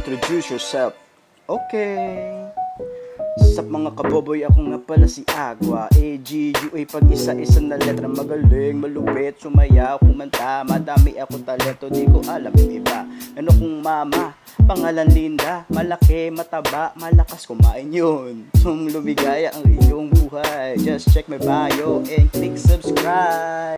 introduce yourself. Okay. Sa mga kaboboy, ako nga pala si Agua. AGUA, pag isa-isa na letra. Magaling, malupit, sumayaw, kumanta. Madami akong talento, di ko alam yung iba. Ano kung mama, pangalan Linda. Malaki, mataba, malakas kumain yun. Kung lumigaya ang iyong buhay, just check my bio and click subscribe.